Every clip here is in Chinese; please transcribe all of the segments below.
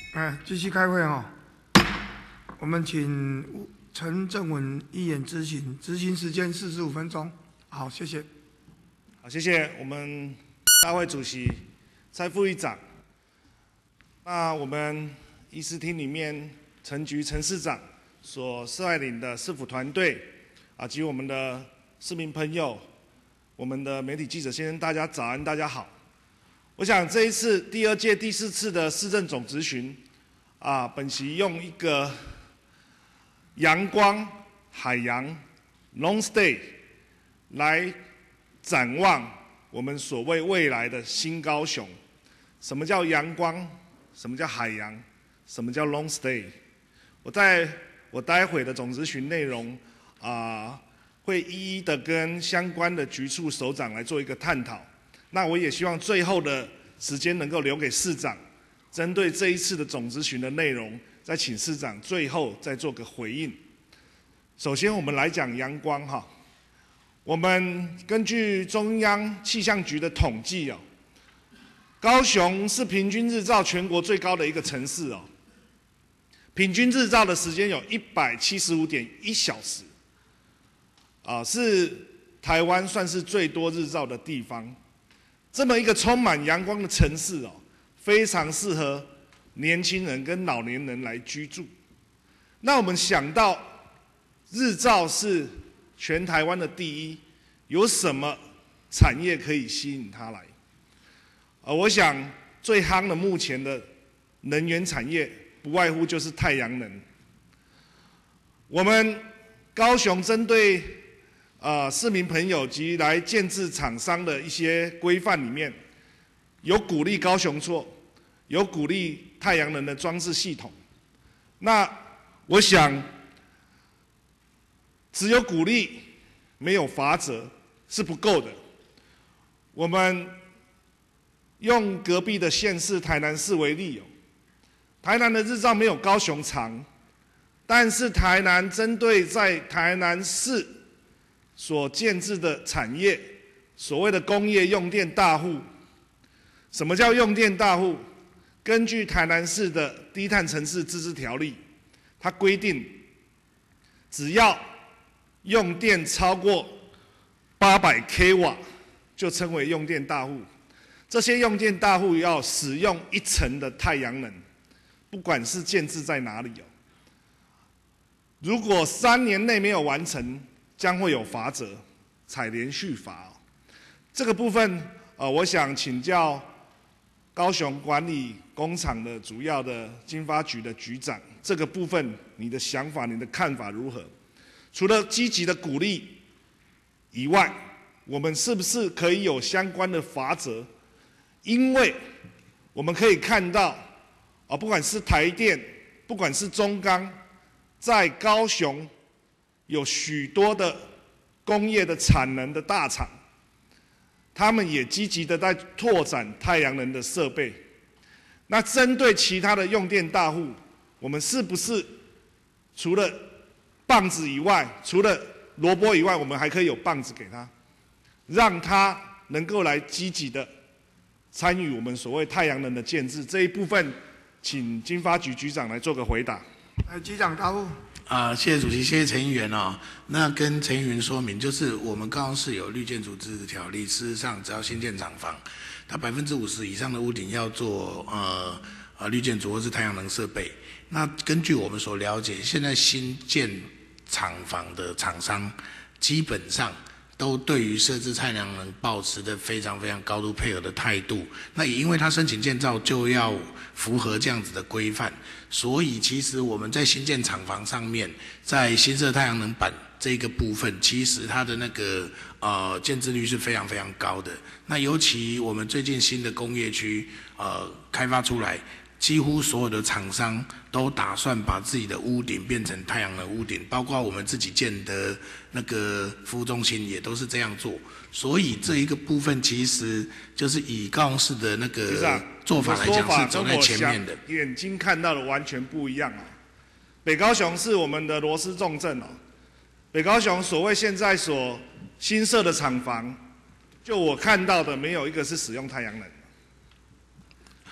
继续开会哦。我们请陈正文议员执行时间45分钟。好，谢谢。 好，谢谢我们大会主席蔡副议长。那我们议事厅里面陈局陈市长所率领的市府团队及我们的市民朋友、我们的媒体记者先生，大家早安，大家好。我想这一次第2届第4次的市政总质询，本席用一个阳光、海洋、long stay 来展望我们所谓未来的新高雄。什么叫阳光？什么叫海洋？什么叫 long stay？ 我待会的总质询内容会一一的跟相关的局处首长来做一个探讨。那我也希望最后的时间能够留给市长，针对这一次的总质询的内容，再请市长最后再做个回应。首先，我们来讲阳光哈。我们根据中央气象局的统计高雄是平均日照全国最高的一个城市平均日照的时间有175.1小时，是台湾算是最多日照的地方。这么一个充满阳光的城市非常适合年轻人跟老年人来居住。那我们想到日照是全台湾的第一，有什么产业可以吸引它来？我想最夯的目前的能源产业，不外乎就是太阳能。我们高雄针对市民朋友及来建制厂商的一些规范里面，有鼓励高雄做，有鼓励太阳能的装置系统。那我想，只有鼓励没有罚则是不够的。我们用隔壁的县市台南市为例台南的日照没有高雄长，但是台南针对在台南市所建制的产业，所谓的工业用电大户。什么叫用电大户？根据台南市的低碳城市自治条例，它规定，只要用电超过800 kW， 就称为用电大户。这些用电大户要使用1成的太阳能，不管是建制在哪里如果3年内没有完成，将会有罚则，采连续罚这个部分我想请教高雄管理工厂的主要的经发局的局长，这个部分你的想法、你的看法如何？除了积极的鼓励以外，我们是不是可以有相关的罚则？因为我们可以看到不管是台电，不管是中钢，在高雄有许多的工业的产能的大厂，他们也积极的在拓展太阳能的设备。那针对其他的用电大户，我们是不是除了棒子以外，除了萝卜以外，我们还可以有棒子给他，让他能够来积极的参与我们所谓太阳能的建制这一部分，请经发局局长来做个回答。 局长答复。 谢谢主席，谢谢陈议员那跟陈议员说明，就是我们高雄市有绿建筑自治条例，事实上只要新建厂房，它50%以上的屋顶要做绿建筑或是太阳能设备。那根据我们所了解，现在新建厂房的厂商基本上都对于设置太阳能抱持的非常非常高度配合的态度。那也因为他申请建造就要符合这样子的规范，所以其实我们在新建厂房上面，在新设太阳能板这个部分，其实它的那个建制率是非常非常高的。那尤其我们最近新的工业区开发出来，几乎所有的厂商都打算把自己的屋顶变成太阳能屋顶，包括我们自己建的那个服务中心也都是这样做。所以这一个部分其实就是以高雄市的那个做法来讲是走在前面的。 眼睛看到的完全不一样北高雄是我们的螺丝重镇北高雄所谓现在所新设的厂房，就我看到的没有一个是使用太阳能。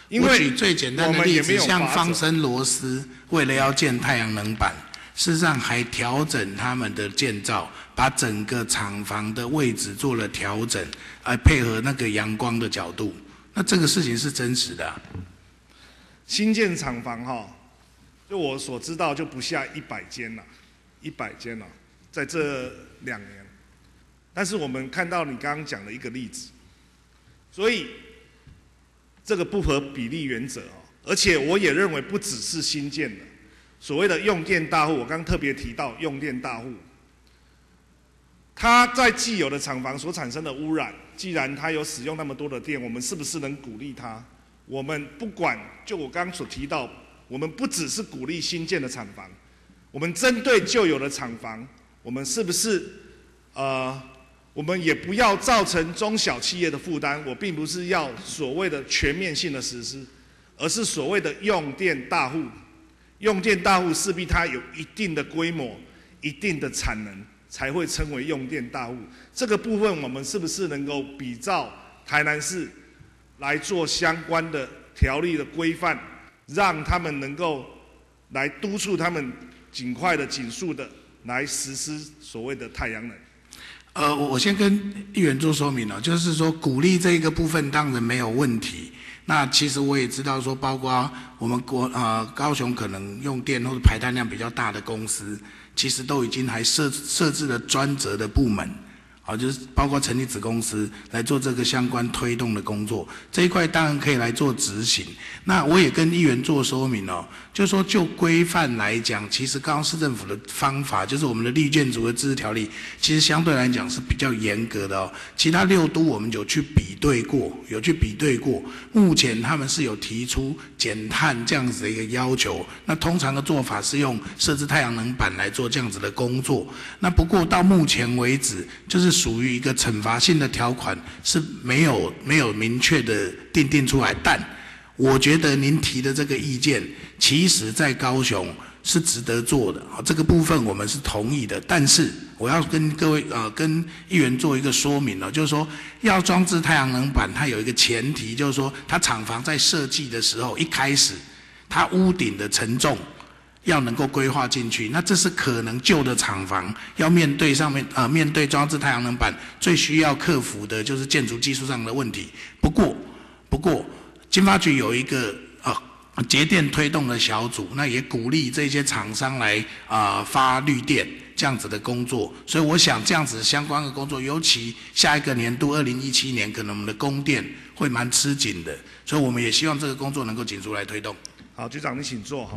因为我举最简单的例子， 我们也没有像法则方森罗斯为了要建太阳能板，事实上还调整他们的建造，把整个厂房的位置做了调整，来配合那个阳光的角度。那这个事情是真实的啊。 新建厂房就我所知道就不下100间了，100间了，在这2年。但是我们看到你刚刚讲的一个例子，所以这个不合比例原则而且我也认为不只是新建的，所谓的用电大户，我刚刚特别提到用电大户，它在既有的厂房所产生的污染，既然它有使用那么多的电，我们是不是能鼓励它？我们不管，就我刚刚所提到，我们不只是鼓励新建的厂房，我们针对旧有的厂房，我们是不是我们也不要造成中小企业的负担？我并不是要所谓的全面性的实施，而是所谓的用电大户。用电大户势必它有一定的规模、一定的产能，才会称为用电大户。这个部分我们是不是能够比照台南市来做相关的条例的规范，让他们能够来督促他们尽快的、紧速的来实施所谓的太阳能？ 我先跟议员做说明就是说鼓励这一个部分当然没有问题。那其实我也知道说，包括我们高雄可能用电或者排碳量比较大的公司，其实都已经还设置了专责的部门。就是包括成立子公司来做这个相关推动的工作，这一块当然可以来做执行。那我也跟议员做说明就是说就规范来讲，其实高雄市政府的方法，就是我们的绿建筑的自治条例，其实相对来讲是比较严格的其他6都我们有去比对过，目前他们是有提出减碳这样子的一个要求。那通常的做法是用设置太阳能板来做这样子的工作。那不过到目前为止，就是属于一个惩罚性的条款，是没有明确的定出来。但我觉得您提的这个意见，其实在高雄是值得做的，这个部分我们是同意的。但是我要跟各位跟议员做一个说明就是说要装置太阳能板，它有一个前提，就是说它厂房在设计的时候，一开始它屋顶的承重要能够规划进去，那这是可能旧的厂房要面对面对装置太阳能板最需要克服的就是建筑技术上的问题。不过经发局有一个节电推动的小组，那也鼓励这些厂商来发绿电这样子的工作。所以我想这样子相关的工作，尤其下一个年度2017年，可能我们的供电会蛮吃紧的，所以我们也希望这个工作能够紧速来推动。 好，局长你请坐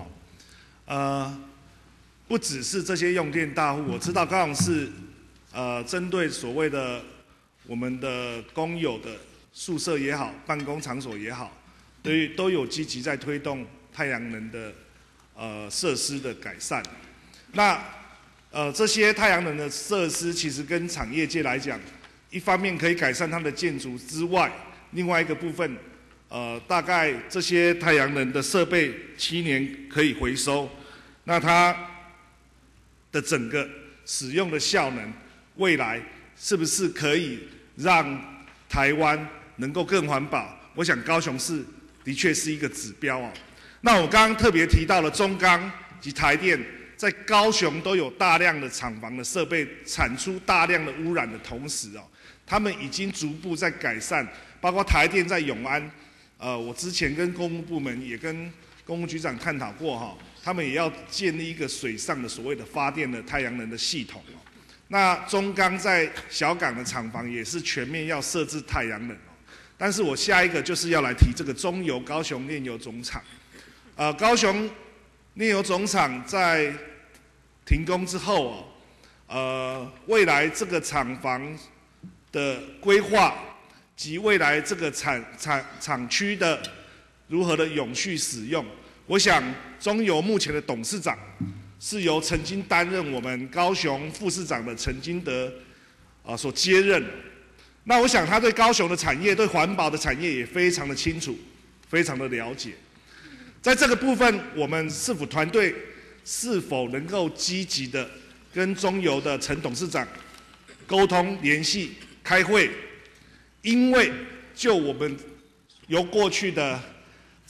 不只是这些用电大户，我知道高雄市针对所谓的我们的公有的宿舍也好，办公场所也好，都有积极在推动太阳能的设施的改善。那这些太阳能的设施其实跟产业界来讲，一方面可以改善它的建筑之外，另外一个部分大概这些太阳能的设备7年可以回收，那它的整个使用的效能，未来是不是可以让台湾能够更环保？我想高雄市的确是一个指标那我刚刚特别提到了中钢及台电在高雄都有大量的厂房的设备产出大量的污染的同时他们已经逐步在改善，包括台电在永安。我之前跟公务部门也跟公务局长探讨过他们也要建立一个水上的所谓的发电的太阳能的系统那中钢在小港的厂房也是全面要设置太阳能但是我下一个就是要来提这个中油高雄炼油总厂。高雄炼油总厂在停工之后未来这个厂房的规划及未来这个厂区的如何的永续使用，我想中油目前的董事长是由曾经担任我们高雄副市长的陈金德所接任。那我想他对高雄的产业、对环保的产业也非常的清楚，非常的了解。在这个部分，我们市府团队是否能够积极的跟中油的陈董事长沟通、联系、开会？因为就我们由过去的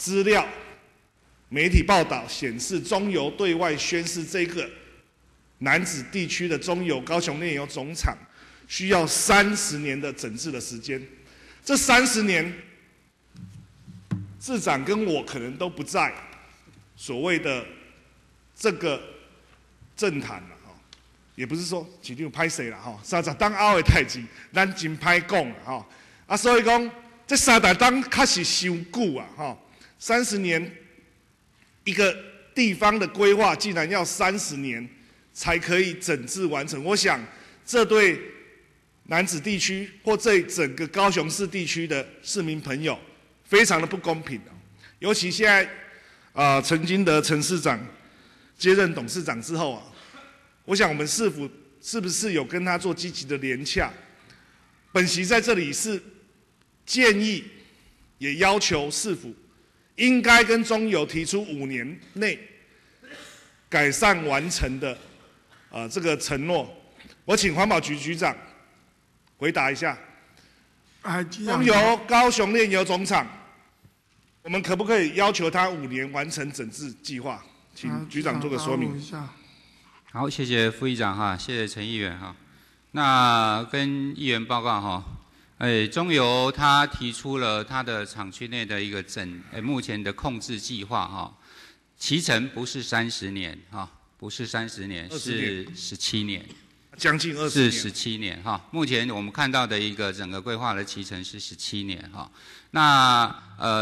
资料、媒体报道显示，中油对外宣示这个楠梓地区的中油高雄炼油总厂需要30年的整治的时间。这30年，市长跟我可能都不在所谓的这个政坛了哈，也不是说市长歹势啦哈，30当后的代志，咱真歹讲啦哈。啊，所以讲这30当确实伤久啊哈，30年一个地方的规划竟然要30年才可以整治完成，我想这对楠梓地区或这整个高雄市地区的市民朋友非常的不公平尤其现在陈金德陈市长接任董事长之后啊，我想我们市府是不是有跟他做积极的联洽？本席在这里是建议，也要求市府应该跟中油提出5年内改善完成的这个承诺。我请环保局局长回答一下。中油高雄炼油总厂，我们可不可以要求他5年完成整治计划？请局长做个说明。 好，谢谢副议长哈，谢谢陈议员哈。那跟议员报告哈，中油他提出了他的厂区内的一个目前的控制计划哈，期程不是30年哈，不是30年，是17年。 将近20年， 是17年哈。目前我们看到的一个整个规划的期程是17年哈。那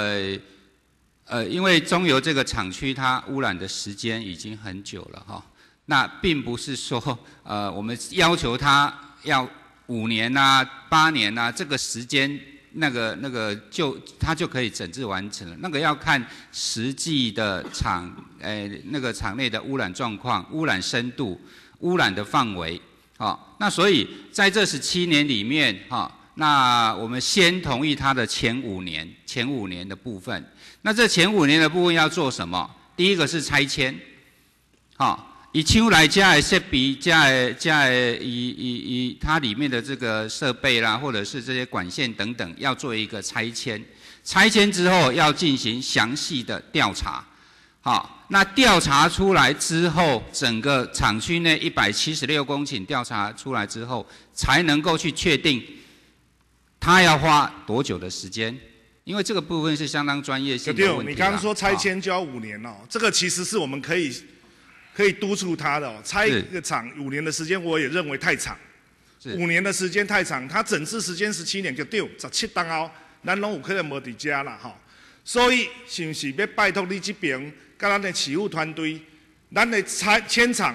因为中油这个厂区它污染的时间已经很久了哈。那并不是说我们要求它要5年啊、8年啊，这个时间那个它就可以整治完成了。那个要看实际的那个厂内的污染状况、污染深度、污染的范围。那所以在这17年里面，那我们先同意它的前5年的部分。那这前5年的部分要做什么？第一个是拆迁，以厂来加的设备、加的以它里面的这个设备啦，或者是这些管线等等，要做一个拆迁。拆迁之后要进行详细的调查。那调查出来之后，整个厂区内176公顷调查出来之后，才能够去确定它要花多久的时间，因为这个部分是相当专业性的问题。 你刚刚说拆迁就要5年这个其实是我们可以督促他的拆一个厂5年的时间，我也认为太长。5年的时间太长，它整治时间17年就对，17当后，咱拢有可能无伫家啦所以是不是要拜托你这边，跟咱的起务团队，咱的迁厂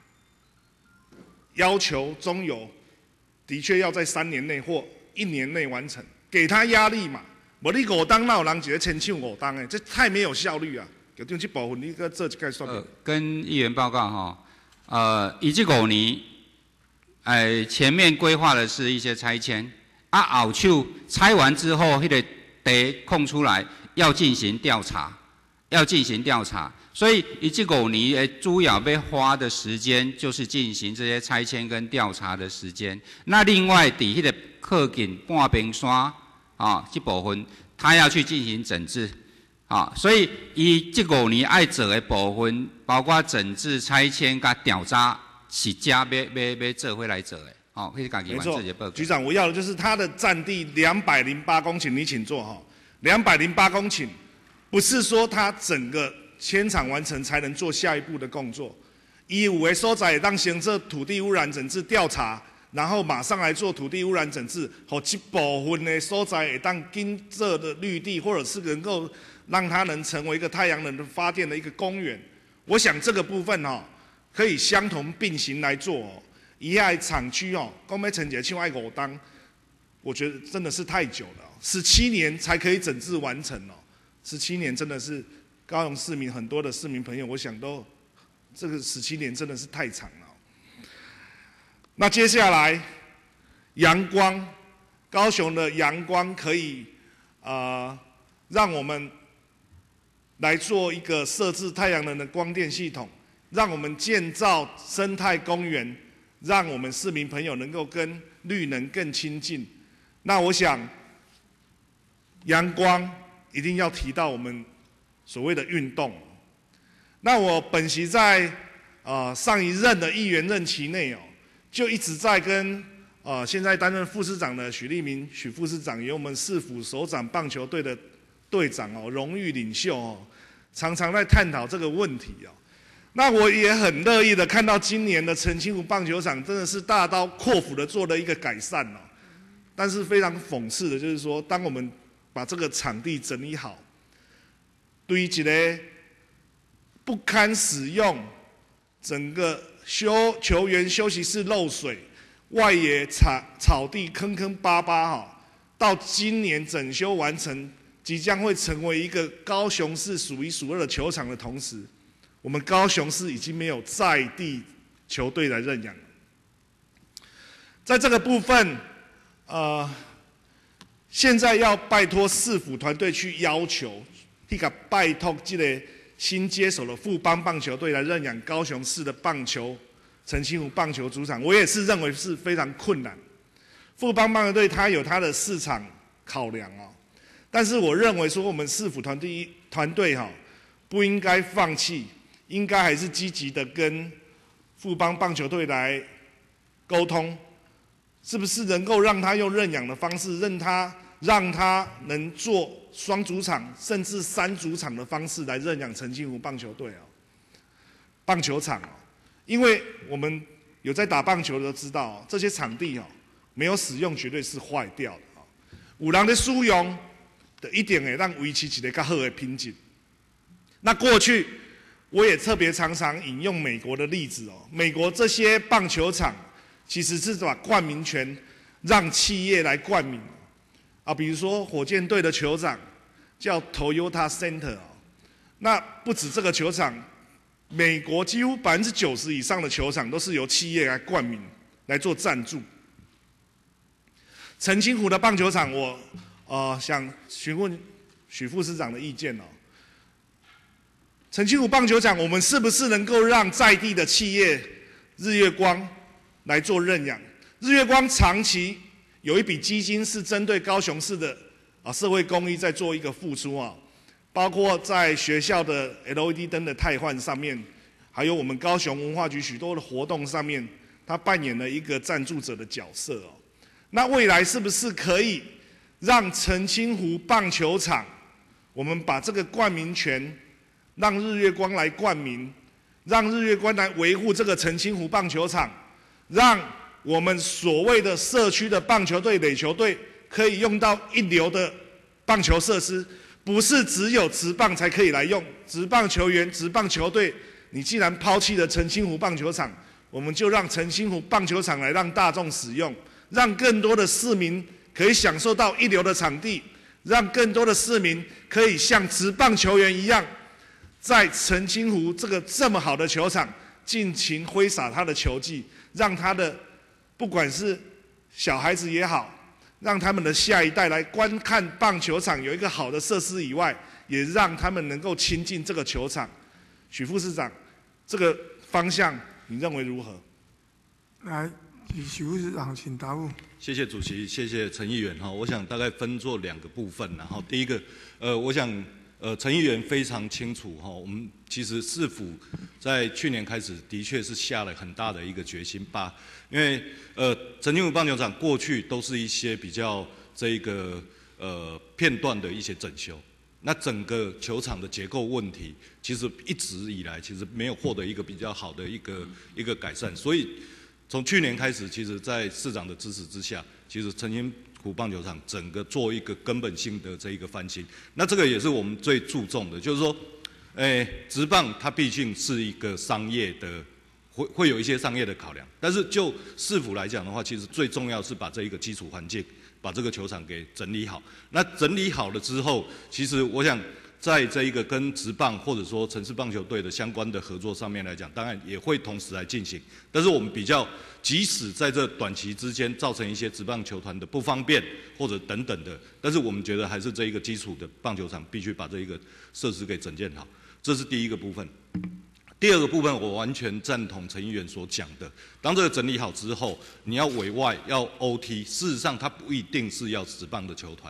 要求中油的确要在3年内或1年内完成，给他压力嘛。无你5当，哪有人一个迁厂5当的，这太没有效率啊！局长这部分你搁做一个说明。 跟议员报告以这5年，前面规划的是一些拆迁，后手拆完之后，那个地空出来。要进行调查，所以这5年主要要花的时间就是进行这些拆迁跟调查的时间。那另外在那个靠近半屏山这部分，他要去进行整治所以这5年要做的部分，包括整治、拆迁跟调查，是要做回来做的。 没错，局长，我要的就是它的占地208公顷，你请坐208公顷，不是说它整个迁厂完成才能做下一步的工作。有的所在让先做土地污染整治调查，然后马上来做土地污染整治，和这部分的所在会当紧做的绿地，或者是能够让它能成为一个太阳能的发电的一个公园。我想这个部分可以相同并行来做以下厂区讲要成一个像爱5当，我觉得真的是太久了。17年才可以整治完成17年真的是高雄市民很多的市民朋友，我想都这个17年真的是太长了。那接下来阳光，高雄的阳光可以让我们来做一个设置太阳能的光电系统，让我们建造生态公园，让我们市民朋友能够跟绿能更亲近。那我想阳光一定要提到我们所谓的运动。那我本席在上一任的议员任期内就一直在跟现在担任副市长的许立明许副市长，有我们市府首长棒球队的队长荣誉领袖常常在探讨这个问题那我也很乐意的看到今年的澄清湖棒球场真的是大刀阔斧的做了一个改善但是非常讽刺的就是说，当我们把这个场地整理好，对一个不堪使用，整个球员休息室漏水，外野草地坑坑巴巴到今年整修完成，即将会成为一个高雄市数一数二的球场的同时，我们高雄市已经没有在地球队来认养了。在这个部分，现在要拜托市府团队去要求，拜托这个新接手的富邦棒球队来认养高雄市的澄清湖棒球主场，我也是认为是非常困难。富邦棒球队它有它的市场考量但是我认为说我们市府团队不应该放弃，应该还是积极的跟富邦棒球队来沟通，是不是能够让他用认养的方式，让他能做双主场甚至3主场的方式来认养澄清湖棒球队棒球场因为我们有在打棒球的都知道这些场地没有使用绝对是坏掉的有人在使用就一定会让维持一个较好的品质。那过去我也特别常常引用美国的例子美国这些棒球场其实是把冠名权让企业来冠名比如说火箭队的球场叫 Toyota Center 那不止这个球场，美国几乎90%以上的球场都是由企业来冠名来做赞助。澄清湖的棒球场，我想询问许副市长的意见澄清湖棒球场，我们是不是能够让在地的企业日月光来做认养？日月光长期有一笔基金是针对高雄市的社会公益在做一个付出包括在学校的 LED 灯的汰换上面，还有我们高雄文化局许多的活动上面，它扮演了一个赞助者的角色那未来是不是可以让澄清湖棒球场，我们把这个冠名权让日月光来冠名，让日月光来维护这个澄清湖棒球场，让我们所谓的社区的棒球队、垒球队可以用到一流的棒球设施，不是只有职棒才可以来用。职棒球员、职棒球队，你既然抛弃了澄清湖棒球场，我们就让澄清湖棒球场来让大众使用，让更多的市民可以享受到一流的场地，让更多的市民可以像职棒球员一样，在澄清湖这个这么好的球场尽情挥洒他的球技，让他的不管是小孩子也好，让他们的下一代来观看棒球场有一个好的设施以外，也让他们能够亲近这个球场。许副市长，这个方向你认为如何？ 来，许副市长请答复。 谢谢主席，谢谢陈议员我想大概分作2个部分，然后第一个，我想陈议员非常清楚我们其实市府在去年开始的确是下了很大的一个决心因为澄清湖棒球场过去都是一些比较这个片段的一些整修，那整个球场的结构问题其实一直以来其实没有获得一个比较好的一个改善，所以从去年开始，其实在市长的支持之下，其实澄清湖棒球场整个做一个根本性的这一个翻新，那这个也是我们最注重的，就是说，职棒它毕竟是一个商业的，会有一些商业的考量，但是就市府来讲的话，其实最重要是把这一个基础环境，把这个球场给整理好。那整理好了之后，其实我想在这一个跟职棒或者说城市棒球队的相关的合作上面来讲，当然也会同时来进行，但是我们比较即使在这短期之间造成一些职棒球团的不方便或者等等的，但是我们觉得还是这一个基础的棒球场必须把这一个设施给整建好，这是第一个部分。第二个部分，我完全赞同陈议员所讲的。当这个整理好之后，你要委外要 OT， 事实上它不一定是要职棒的球团，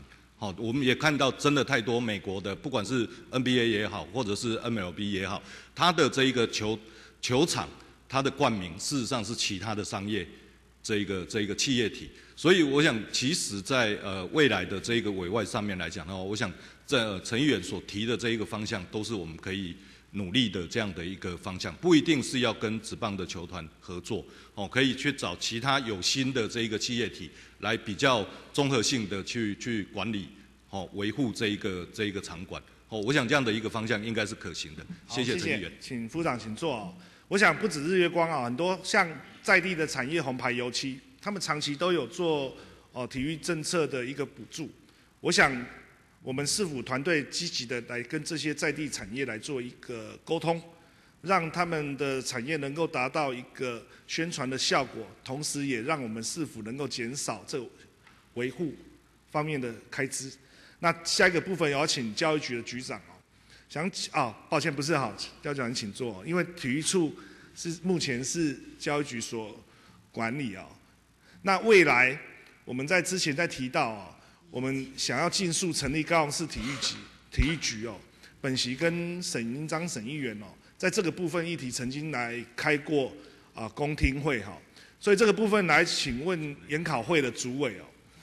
好，我们也看到真的太多美国的，不管是 NBA 也好，或者是 MLB 也好，它的这一个球场，它的冠名事实上是其他的商业这一个企业体。所以我想，其实在未来的这一个委外上面来讲的话，我想陈议员所提的这一个方向，都是我们可以努力的这样的一个方向，不一定是要跟职棒的球团合作，可以去找其他有心的这一个企业体来比较综合性的去管理，维护这一个场馆，我想这样的一个方向应该是可行的。谢谢陈议员， 请副长请坐。我想不止日月光啊，很多像在地的产业红牌油漆，他们长期都有做体育政策的一个补助。我想我们市府团队积极的来跟这些在地产业来做一个沟通，让他们的产业能够达到一个宣传的效果，同时也让我们市府能够减少这维护方面的开支。那下一个部分也要请教育局的局长抱歉，不是教育局长请坐，因为体育处目前是教育局所管理那未来我们之前提到我们想要尽速成立高雄市体育局本席跟沈英章沈议员在这个部分议题曾经来开过公听会所以这个部分来请问研考会的主委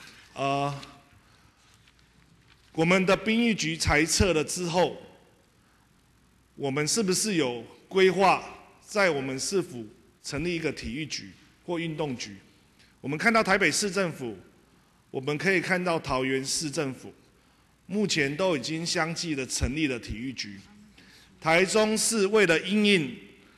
我们的兵役局裁撤了之后，我们是不是有规划在我们市府成立一个体育局或运动局？我们看到台北市政府，我们可以看到桃园市政府，目前都已经相继的成立了体育局。台中市为了因应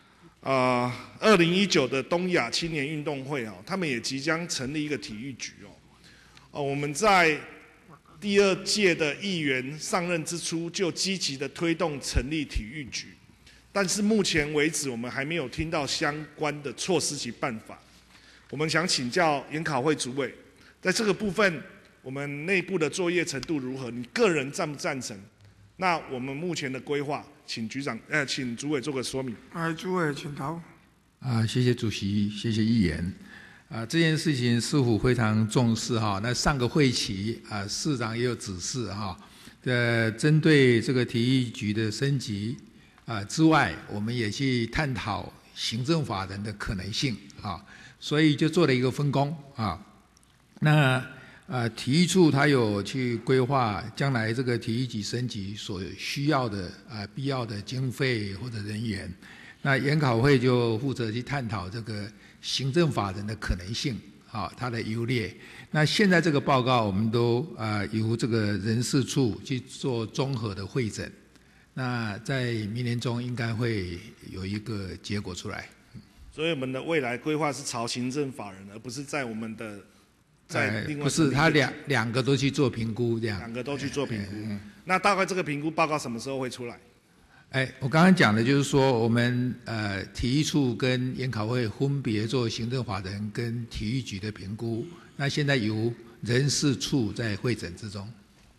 2019的东亚青年运动会他们也即将成立一个体育局我们在第2届的议员上任之初，就积极的推动成立体育局，但是目前为止，我们还没有听到相关的措施及办法。我们想请教研考会主委，在这个部分，我们内部的作业程度如何？你个人赞不赞成？那我们目前的规划，请主委做个说明。 主委请答。 谢谢主席，谢谢议员。这件事情市府非常重视那上个会期市长也有指示针对这个体育局的升级之外，我们也去探讨行政法人的可能性所以就做了一个分工那体育处它有去规划将来这个体育局升级所需要的必要的经费或者人员，那研考会就负责去探讨这个行政法人的可能性它的优劣。那现在这个报告我们都由这个人事处去做综合的会诊，那在明年中应该会有一个结果出来。 所以我们的未来规划是朝行政法人，而不是在我们的另外不是，他两个都去做评估，这样。 两个都去做评估。那大概这个评估报告什么时候会出来？ 我刚刚讲的就是说，我们体育处跟研考会分别做行政法人跟体育局的评估，那现在由人事处在会诊之中。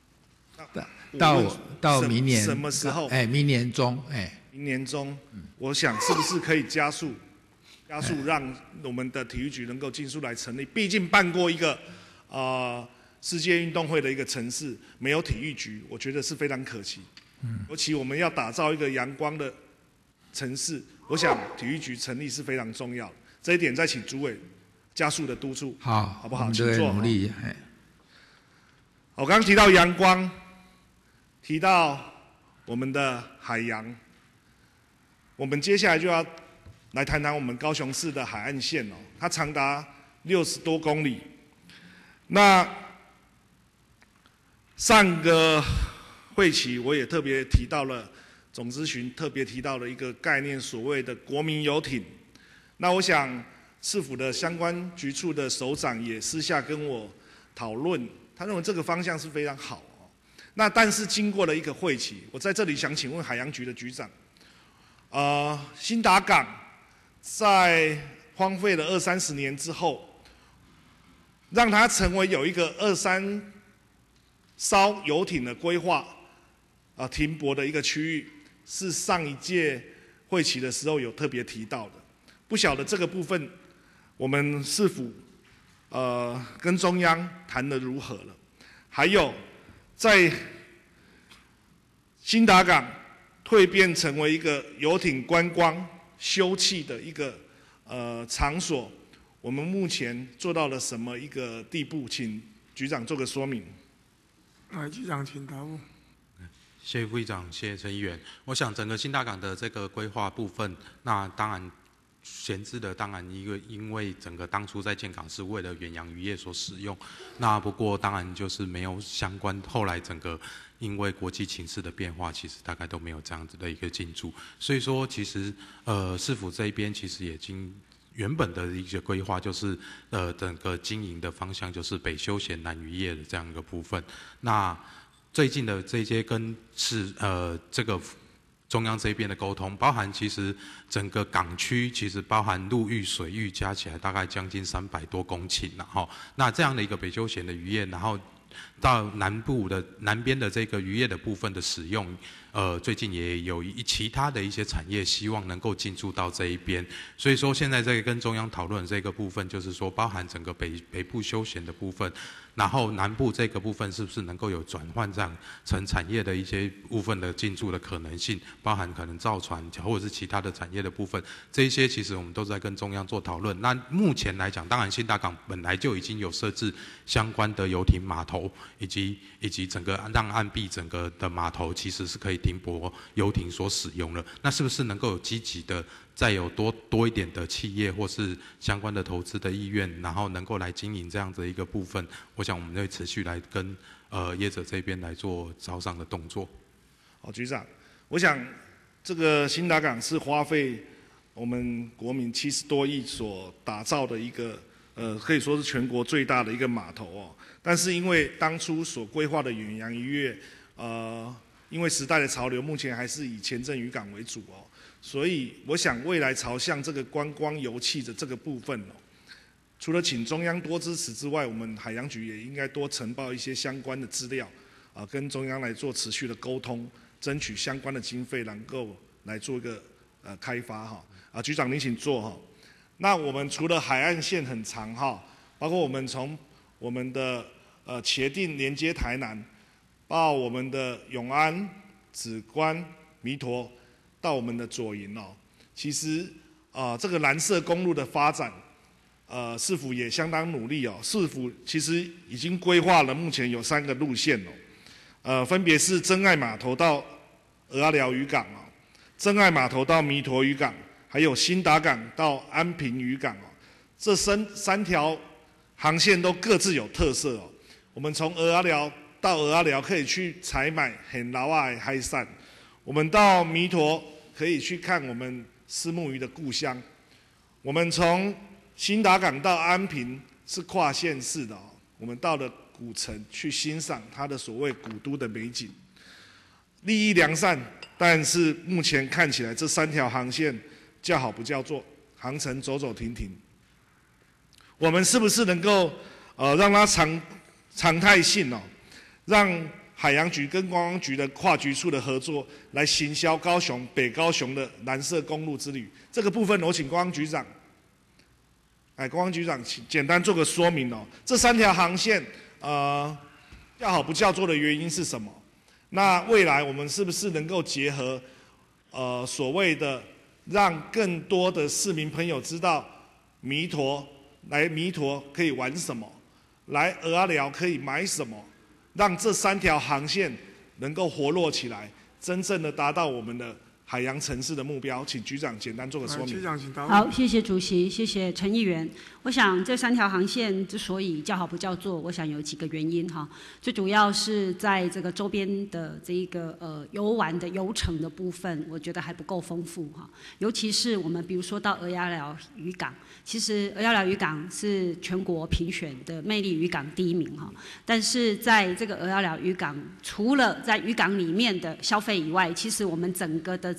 到明年什么时候？ 明年中。 明年中，我想是不是可以加速让我们的体育局能够尽速来成立？毕竟办过一个世界运动会的一个城市，没有体育局，我觉得是非常可惜。尤其我们要打造一个阳光的城市，我想体育局成立是非常重要的。这一点再请主委加速的督促，好不好？请坐。 努力。 我刚刚提到阳光，提到我们的海洋，我们接下来就要来谈谈我们高雄市的海岸线它长达60多公里。那上个会期我也特别提到了总咨询特别提到了一个概念，所谓的国民游艇。那我想市府的相关局处的首长也私下跟我讨论，他认为这个方向是非常好那但是经过了一个会期，我在这里想请问海洋局的局长，新达港在荒废了20-30年之后，让它成为有一个23艘游艇的规划停泊的一个区域，是上一届会期的时候有特别提到的。不晓得这个部分我们市府跟中央谈得如何了？还有在新达港蜕变成为一个游艇观光休憩的一个场所，我们目前做到了什么一个地步？请局长做个说明。 来，局长请答复。 谢谢副议长，谢谢陈议员。我想整个新大港的这个规划部分，那当然闲置的，当然因为整个当初在建港是为了远洋渔业所使用，那不过当然就是没有相关，后来整个因为国际情势的变化，其实大概都没有这样子的一个进驻，所以说其实市府这一边其实已经原本的一些规划就是整个经营的方向就是北休闲南渔业的这样一个部分，那最近的这些跟这个中央这边的沟通，包含其实整个港区其实包含陆域、水域加起来大概将近300多公顷了哈。那这样的一个北休闲的渔业，然后到南边的这个渔业的部分的使用，最近也有其他的一些产业希望能够进驻到这一边，所以说现在在跟中央讨论这个部分，就是说包含整个北部休闲的部分。然后南部这个部分是不是能够有转换这样成产业的一些部分的进驻的可能性，包含可能造船或者是其他的产业的部分，这一些其实我们都在跟中央做讨论。那目前来讲，当然新大港本来就已经有设置相关的游艇码头，以及整个让岸壁整个的码头其实是可以停泊游艇所使用了。那是不是能够有积极的再有多一点的企业或是相关的投资的意愿，然后能够来经营这样子的一个部分，我想我们会持续来跟业者这边来做招商的动作。 好，局长，我想这个新达港是花费我们国民70多亿所打造的一个可以说是全国最大的一个码头哦。但是因为当初所规划的远洋渔业，因为时代的潮流，目前还是以前镇渔港为主哦。所以我想未来朝向这个观光游憩的这个部分哦，除了请中央多支持之外，我们海洋局也应该多呈报一些相关的资料，跟中央来做持续的沟通，争取相关的经费，能够来做一个开发哈。局长您请坐哈。那我们除了海岸线很长哈，包括我们从我们的茄萣连接台南，到我们的永安、梓官、弥陀。到我们的左营哦，其实这个蓝色公路的发展，市府也相当努力哦。市府其实已经规划了，目前有3个路线哦，分别是真爱码头到蚵仔寮渔港哦，真爱码头到弥陀渔港，还有新达港到安平渔港哦。这三条航线都各自有特色哦。我们从蚵仔寮到蚵仔寮可以去采买很老的海产，我们到弥陀可以去看我们虱目鱼的故乡。我们从新达港到安平是跨县市的哦，我们到了古城去欣赏它的所谓古都的美景，利益良善。但是目前看起来这3条航线叫好不叫座，航程走走停停。我们是不是能够让它常态性哦，让海洋局跟观光局的跨局处的合作，来行销北高雄的蓝色公路之旅。这个部分，我请观光局长，观光局长简单做个说明哦。这3条航线，叫好不叫座的原因是什么？那未来我们是不是能够结合，所谓的让更多的市民朋友知道弥陀可以玩什么，来蚵仔寮可以买什么？让这3条航线能够活络起来，真正的达到我们的海洋城市的目标，请局长简单做个说明。 局长请答复。 好，谢谢主席，谢谢陈议员。我想这3条航线之所以叫好不叫座，我想有几个原因哈。最主要是在这个周边的这一个游玩的游程的部分，我觉得还不够丰富哈。尤其是我们比如说到蚵仔寮渔港，其实蚵仔寮渔港是全国评选的魅力渔港第1名哈。但是在这个蚵仔寮渔港，除了在渔港里面的消费以外，其实我们整个的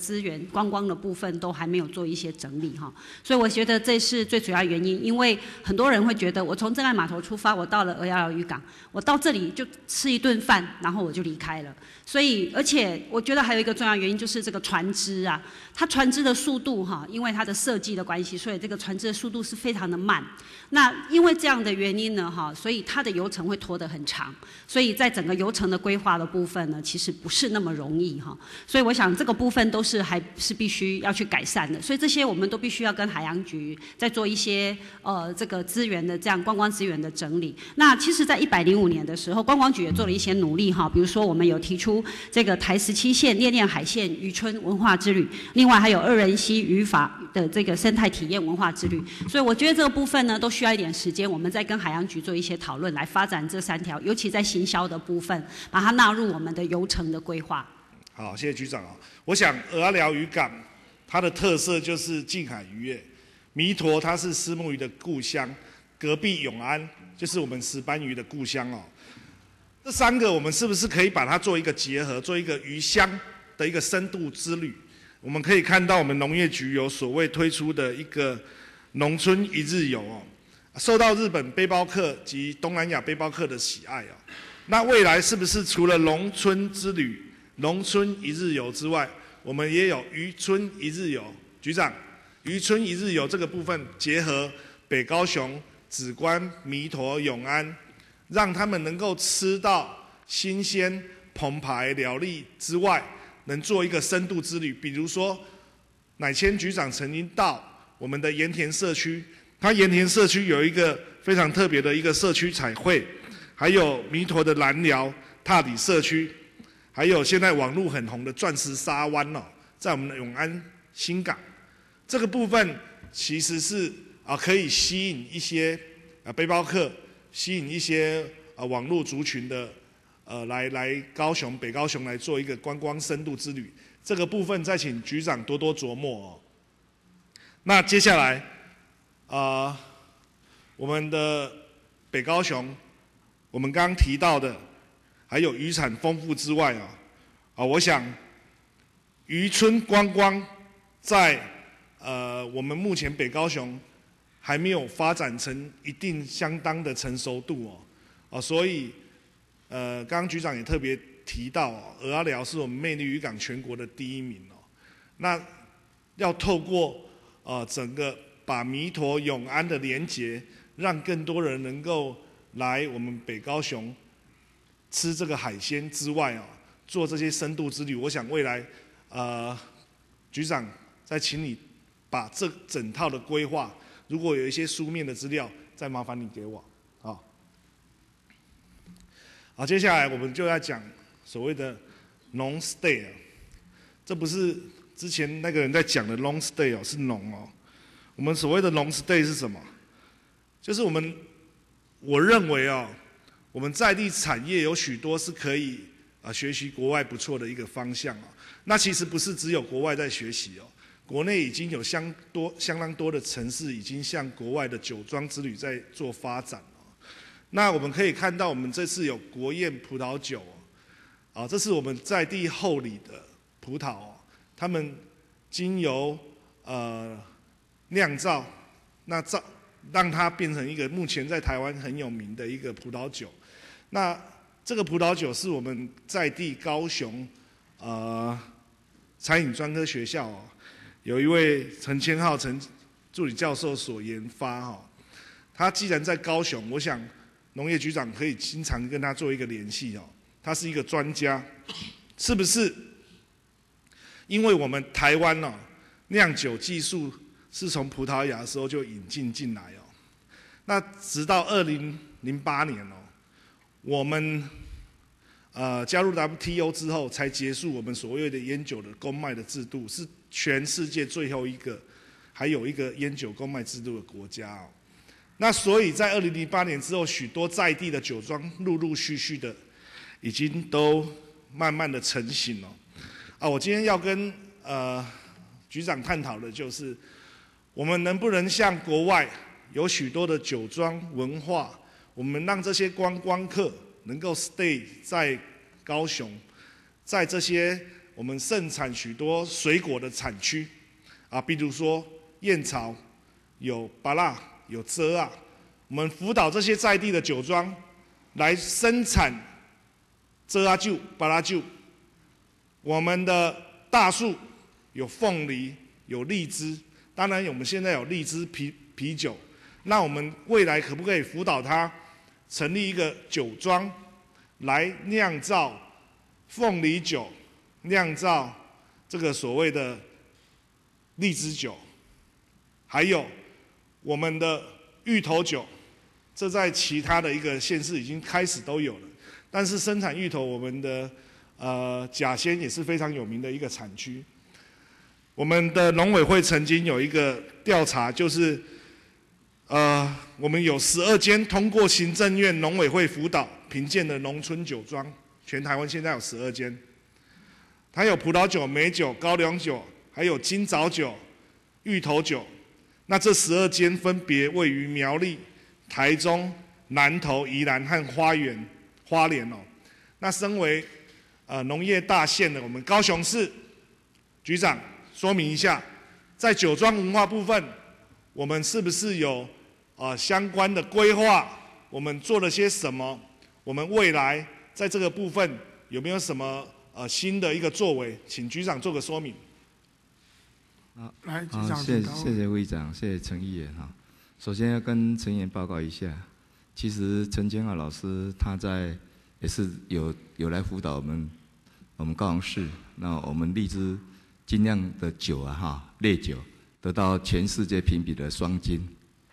资源观光的部分都还没有做一些整理哈，所以我觉得这是最主要原因。因为很多人会觉得我从正爱码头出发，我到了鹅寮渔港，我到这里就吃一顿饭，然后我就离开了。所以而且我觉得还有一个重要原因就是这个船只啊，它船只的速度哈，因为它的设计的关系，所以这个船只的速度是非常的慢。那因为这样的原因呢哈，所以它的游程会拖得很长，所以在整个游程的规划的部分呢，其实不是那么容易哈。所以我想这个部分都是还是必须要去改善的。所以这些我们都必须要跟海洋局再做一些这个资源的这样观光资源的整理。那其实在105年的时候，观光局也做了一些努力哈，比如说我们有提出这个台17线恋恋海线渔村文化之旅，另外还有二仁溪渔法的这个生态体验文化之旅。所以我觉得这个部分呢，都需要一点时间，我们再跟海洋局做一些讨论，来发展这3条，尤其在行销的部分，把它纳入我们的游程的规划。 好，谢谢局长啊。我想鹅寮渔港它的特色就是近海渔业，弥陀它是虱目鱼的故乡，隔壁永安就是我们石斑鱼的故乡哦。这3个我们是不是可以把它做一个结合，做一个鱼乡的一个深度之旅？我们可以看到我们农业局有所谓推出的一个农村一日游哦，受到日本背包客及东南亚背包客的喜爱哦。那未来是不是除了农村之旅、农村一日游之外，我们也有渔村一日游？局长，渔村一日游这个部分结合北高雄、梓官、弥陀、永安，让他们能够吃到新鲜澎湃料理之外，能做一个深度之旅。比如说，乃谦局长曾经到我们的盐田社区，他盐田社区有一个非常特别的一个社区彩绘，还有弥陀的蓝寮踏底社区，还有现在网络很红的钻石沙湾哦，在我们的永安新港，这个部分其实是可以吸引一些背包客，吸引一些网络族群的来高雄北高雄来做一个观光深度之旅。这个部分再请局长多多琢磨哦。那接下来我们的北高雄，我们刚刚提到的还有渔产丰富之外我想渔村观光在我们目前北高雄还没有发展成一定相当的成熟度所以刚刚局长也特别提到鹅寮是我们魅力渔港全国的第1名那要透过整个把弥陀永安的连结，让更多人能够来我们北高雄吃这个海鲜之外做这些深度之旅。我想未来局长再请你把这整套的规划，如果有一些书面的资料，再麻烦你给我好，接下来我们就要讲所谓的 long stay 这不是之前那个人在讲的 long stay 是农我们所谓的 long stay 是什么？就是我认为我们在地产业有许多是可以学习国外不错的一个方向那其实不是只有国外在学习国内已经有相当多的城市已经向国外的酒庄之旅在做发展那我们可以看到，我们这次有国宴葡萄酒这是我们在地后里的葡萄他们经由酿造，让它变成一个目前在台湾很有名的一个葡萄酒。那这个葡萄酒是我们在地高雄餐饮专科学校有一位陈千浩陈助理教授所研发他既然在高雄，我想农业局长可以经常跟他做一个联系他是一个专家，是不是？因为我们台湾酿酒技术是从葡萄牙的时候就引进来那直到2008年我们加入 WTO 之后才结束我们所谓的烟酒的公卖的制度，是全世界最后一个还有一个烟酒公卖制度的国家那所以在2008年之后，许多在地的酒庄陆陆续续的已经都慢慢的成型了我今天要跟局长探讨的就是我们能不能像国外有许多的酒庄文化，我们让这些观光客能够 stay 在高雄，在这些我们盛产许多水果的产区啊，比如说燕巢、有芭乐、有蔗啊，我们辅导这些在地的酒庄来生产蔗啊酒、芭乐酒。我们的大树有凤梨、有荔枝，当然我们现在有荔枝啤酒。那我们未来可不可以辅导他成立一个酒庄，来酿造凤梨酒，酿造这个所谓的荔枝酒，还有我们的芋头酒，这在其他的一个县市已经开始都有了。但是生产芋头，我们的甲仙也是非常有名的一个产区。我们的农委会曾经有一个调查，就是我们有12间通过行政院农委会辅导评鉴的农村酒庄，全台湾现在有12间。它有葡萄酒、梅酒、高粱酒，还有金枣酒、芋头酒。那这12间分别位于苗栗、台中、南投、宜兰和花莲哦。那身为农业大县的我们高雄市局长，说明一下，在酒庄文化部分，我们是不是有相关的规划？我们做了些什么？我们未来在这个部分有没有什么新的一个作为？请局长做个说明。 来，局长， 谢谢会长，谢谢陈议员哈。首先要跟陈议员报告一下，其实陈建浩老师他也是有来辅导我们高雄市，那我们荔枝精酿的酒啊哈，烈酒得到全世界评比的双金，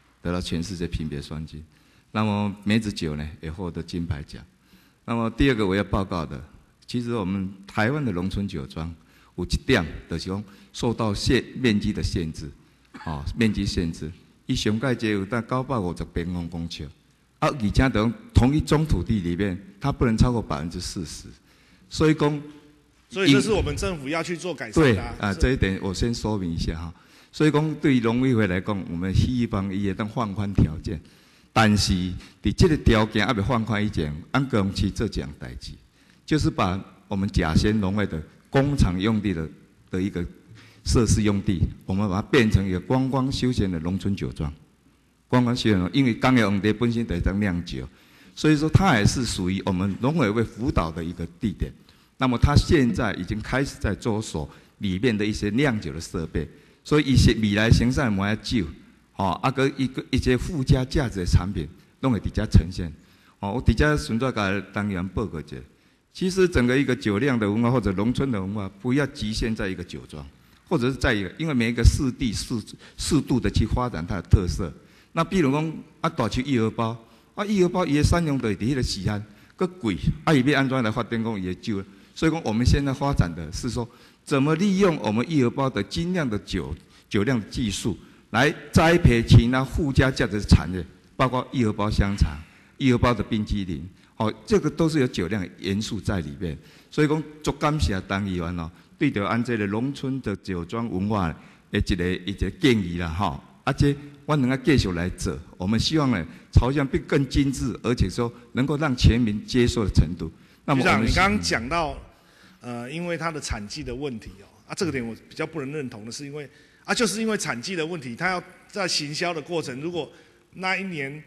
那么梅子酒呢也获得金牌奖。那么第二个我要报告的，其实我们台湾的农村酒庄有一点就是讲受到面积的限制，面积限制，伊上盖只有在950平方公尺，而且同一宗土地里面，它不能超过40%，所以这是我们政府要去做改善的。 对这一点我先说明一下哈。所以讲，对于农委会来讲，我们希望伊会当放宽条件，但是伫这个条件还没放宽以前，按高雄市做这样代志，就是把我们甲仙农会的工厂用地的一个设施用地，我们把它变成一个观光休闲的农村酒庄。观光休闲，因为工业用地本身就在酿酒，所以说它也是属于我们农委会辅导的一个地点。那么它现在已经开始在着手里面的一些酿酒的设备，所以一些未来生产的酒，一些附加价值的产品，都会伫遮呈现。我伫遮顺便甲当员报告一下，其实整个一个酒酿的文化或者农村的文化，不要局限在一个酒庄，或者是在一个，因为每一个适度的去发展它的特色。那比如讲大树益荷包，益荷包伊的产量就伫迄个时间，佮贵，伊要安怎来发展讲伊的酒？所以讲，我们现在发展的是说，怎么利用我们益荷包的精酿的酒酿技术，来栽培其他附加价值的产业，包括益荷包香肠、益荷包的冰淇淋，这个都是有酒酿元素在里面。所以讲，足感谢当议员对着按这个农村的酒庄文化的一个建议啦这我能够继续来做，我们希望呢朝向更精致，而且说能够让全民接受的程度。 局长，你刚刚讲到，因为它的产季的问题这个点我比较不能认同的是，因为就是因为产季的问题，它要在行销的过程，如果那一年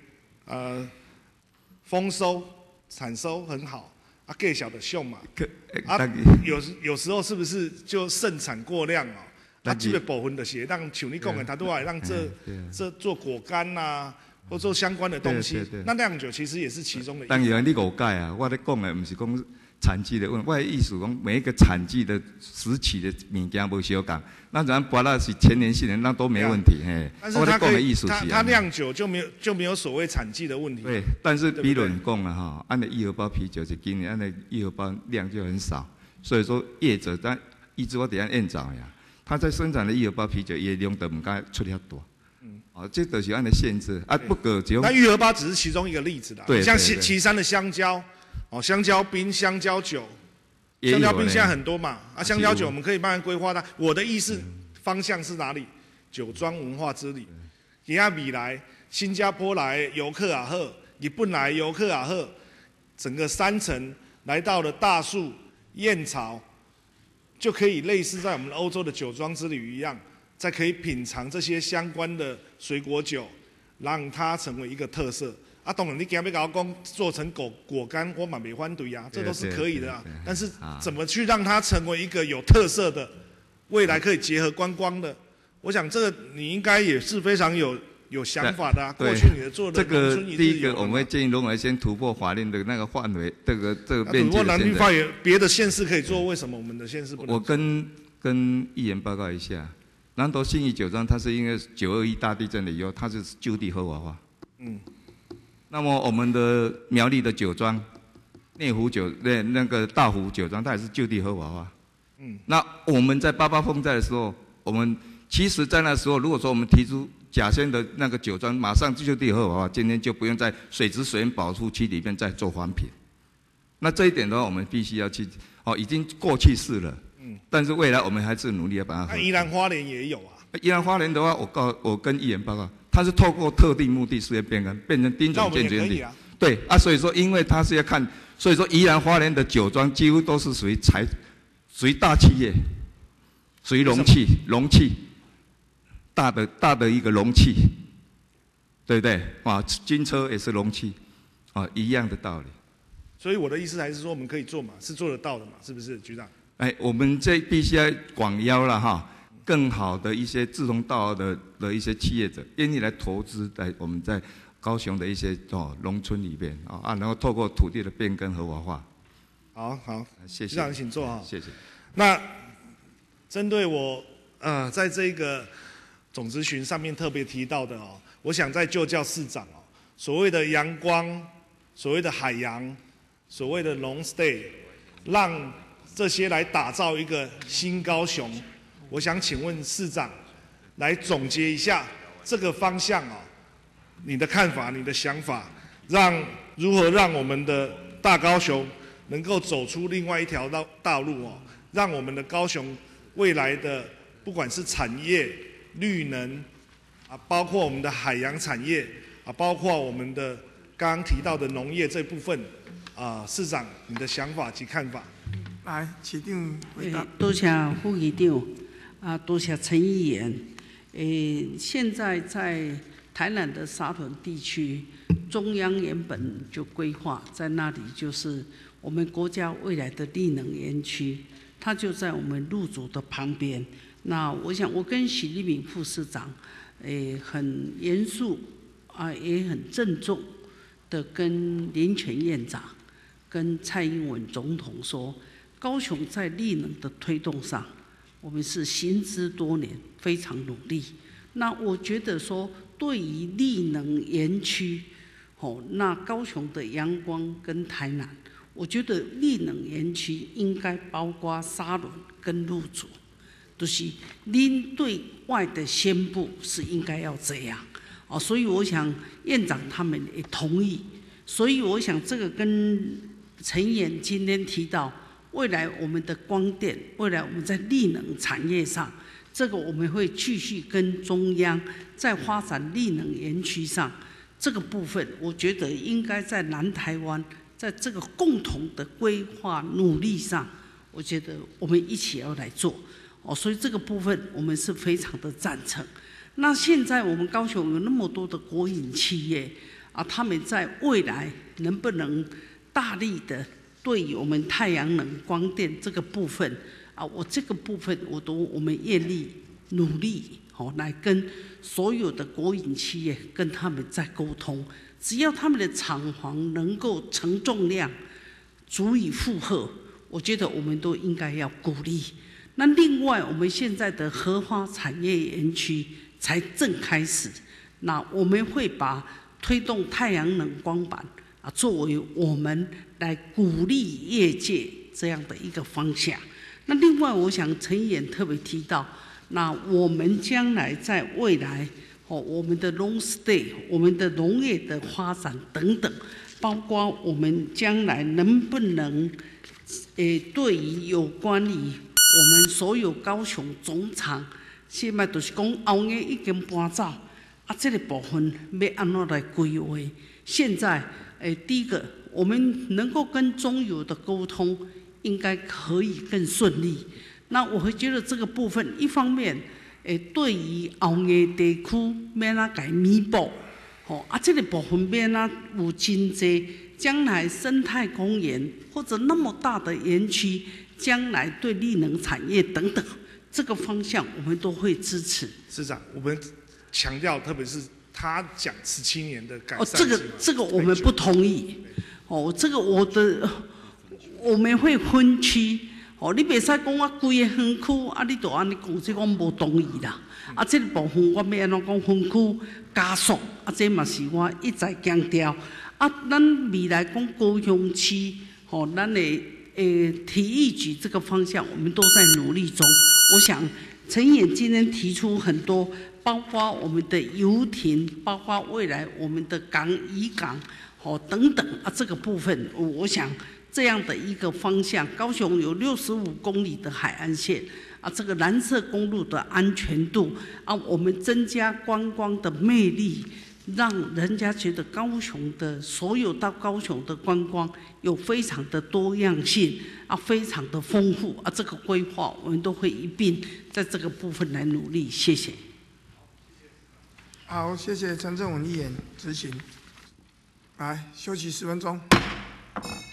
丰收产收很好，更小的凶嘛，有时候是不是就盛产过量这个部分就是让像你讲的，它都要让这做果干或做相关的东西，那酿酒其实也是其中的一。 当然你误解我咧讲的不是讲产季的问题，我的意思讲每一个产季的时期的物件无相共。那咱芭乐是千年性的，那都没问题但是它酿酒就没有所谓产季的问题。 对，但是比如讲了按的益荷包啤酒是今年按的益荷包量就很少，所以说业者但一直我底下验找呀，他在生产的益荷包啤酒也量得唔该出遐大。这就是按的限制不过就。 那益荷包只是其中一个例子啦。对。像旗山的香蕉，香蕉冰、香蕉酒，香蕉冰现在很多嘛。香蕉酒我们可以慢慢规划它。我的意思方向是哪里？酒庄文化之旅。今仔未来，新加坡来游客也好，日本来游客也好，整个山城来到了大树、燕巢、 就可以类似在我们欧洲的酒庄之旅一样，再可以品尝这些相关的水果酒，让它成为一个特色。啊，当然你今日要讲做成果干，我嘛没反对啊，这都是可以的啊。但是怎么去让它成为一个有特色的，未来可以结合观光的，我想这个你应该也是非常有想法的啊。过去你的做的这个第一个，我们会建议农委先突破法令的那个范围，这个面积。 突破蓝绿法也别的县市可以做，为什么我们的县市不能做？ 我跟议员报告一下，南投信义酒庄，它是因为921大地震了以后，它是就地合法化。那么我们的苗栗的酒庄，内湖那个大湖酒庄，它也是就地合法化。那我们在88风灾的时候，我们其实在那时候，如果说我们提出甲仙的那个酒庄马上就地合法化，今天就不用在水质水源保护区里面再做环评。那这一点的话，我们必须要去已经过去式了。但是未来我们还是努力要把它。 那宜兰花莲也有啊。 宜兰花莲的话，我跟议员报告。它是透过特定目的事业变成丁种建园地，对啊，所以说因为它是要看，所以说宜兰花莲的酒庄几乎都是属于大企业，属于容器大的一个容器，对不对啊？军车也是容器啊，一样的道理。 所以我的意思还是说我们可以做嘛，是做得到的嘛，是不是局长？ 我们这必须要广邀了哈。更好的一些志同道合的一些企业者，愿意来投资在我们在高雄的一些农村里面然后透过土地的变更合法化。 好， 谢谢局长请坐哈。 谢谢。 那针对我在这个总咨询上面特别提到的我想再就教市长所谓的阳光，所谓的海洋，所谓的long stay， 让这些来打造一个新高雄。我想请问市长，来总结一下这个方向你的看法、你的想法，如何让我们的大高雄能够走出另外一条道路让我们的高雄未来的不管是产业、绿能包括我们的海洋产业包括我们的刚刚提到的农业这部分市长你的想法及看法。 来，市长回答。 多谢副议长。多谢陈议员。现在在台南的沙屯地区，中央原本就规划在那里，就是我们国家未来的绿能园区，它就在我们路竹的旁边。那我想，我跟许立敏副市长，很严肃也很郑重的跟林权院长、跟蔡英文总统说，高雄在绿能的推动上。我们是行之多年，非常努力。那我觉得说，对于绿能园区，那高雄的阳光跟台南，我觉得绿能园区应该包括沙仑跟路竹，就是您对外的宣布是应该要这样。所以我想院长他们也同意。所以我想这个跟陈议员今天提到。未来我们的光电，未来我们在绿能产业上，这个我们会继续跟中央在发展绿能园区上，这个部分我觉得应该在南台湾，在这个共同的规划努力上，我觉得我们一起要来做所以这个部分我们是非常的赞成。那现在我们高雄有那么多的国营企业他们在未来能不能大力的对于我们太阳能光电这个部分我这个部分我们愿力努力来跟所有的国营企业跟他们在沟通，只要他们的厂房能够承重量足以负荷，我觉得我们都应该要鼓励。那另外，我们现在的荷花产业园区才正开始，那我们会把推动太阳能光板作为我们来鼓励业界这样的一个方向。那另外，我想陈议员特别提到，那我们将来在未来，我们的 long stay， 我们的农业的发展等等，包括我们将来能不能，对于有关于我们所有高雄总厂，现在就是讲后年已经搬走，这个部分要安怎来规划？现在，第一个，我们能够跟中油的沟通，应该可以更顺利。 那我会觉得这个部分，一方面，对于后硬地区免啊改弥补，这个部分免啊有真侪将来生态公园或者那么大的园区，将来对绿能产业等等，这个方向我们都会支持。 市长，我们强调，特别是他讲17年的改善这个我们不同意。这个我们会分区。你袂使讲我规个园区，你就安尼讲，这我无同意啦。这个部分我要安怎讲分区加速，这嘛是我一再强调。咱未来讲高雄区，咱的体育局这个方向，我们都在努力中。我想陈议员今天提出很多，包括我们的游艇，包括未来我们的渔港，等等这个部分，我想这样的一个方向，高雄有65公里的海岸线，这个蓝色公路的安全度，我们增加观光的魅力。让人家觉得高雄的所有到高雄的观光有非常的多样性非常的丰富这个规划我们都会一并在这个部分来努力，谢谢。 好，谢谢陈正文议员执行。来休息10分钟。